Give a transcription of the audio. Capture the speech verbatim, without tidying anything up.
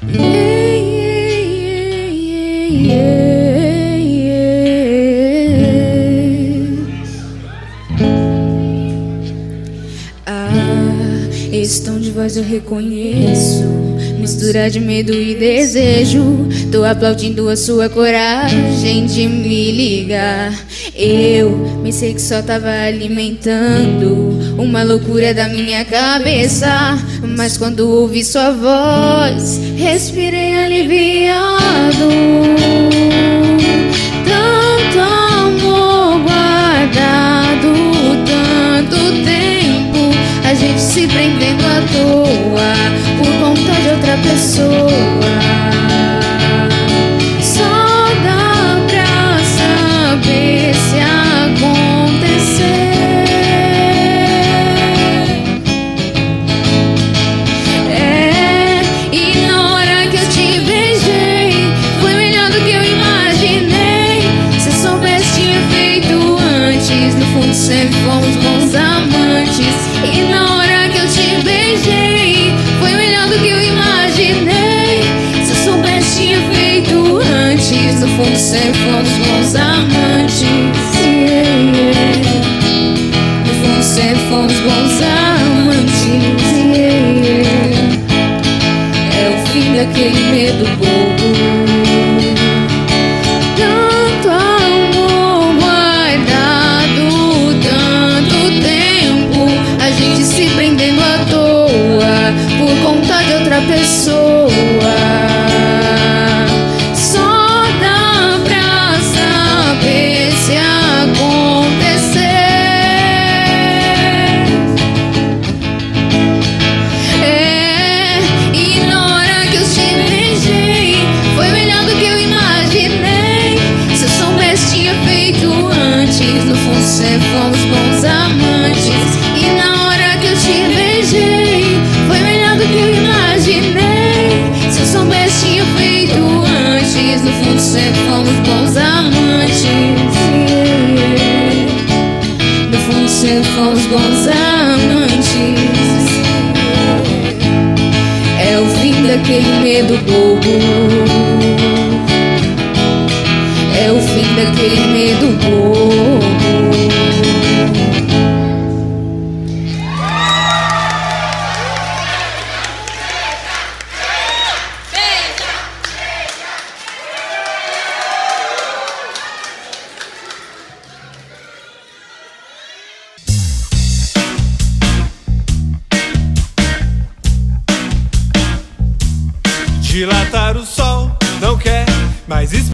Yeah, yeah, yeah, yeah. Ah, esse tom de voz eu reconheço, mistura de medo e desejo. Tô aplaudindo a sua coragem de me ligar. Eu pensei que só tava alimentando uma loucura da minha cabeça, mas quando ouvi sua voz, respirei aliviado. Tanto amor guardado, tanto tempo, a gente se prendendo à toa por conta de outra pessoa. Sempre fomos bons amantes, e na hora que eu te beijei foi melhor do que eu imaginei. Se eu soubesse tinha feito antes, no fundo sempre fomos bons amantes, yeah, yeah. No fundo sempre fomos bons amantes, yeah, yeah. É o fim daquele medo bobo. Outra pessoa, só dá pra saber se acontecer. É, e na hora que eu te beijei foi melhor do que eu imaginei. Se eu soubesse tinha feito antes, no fundo sempre fomos bons amantes. E na hora que eu te beijei foi melhor do que eu imaginei. Se eu soubesse tinha feito antes, no fundo sempre fomos bons amantes, yeah. No fundo sempre fomos bons amantes, yeah. É o fim daquele medo bobo. É o fim daquele medo bobo. Dilatar o sol, não quer mais esperar.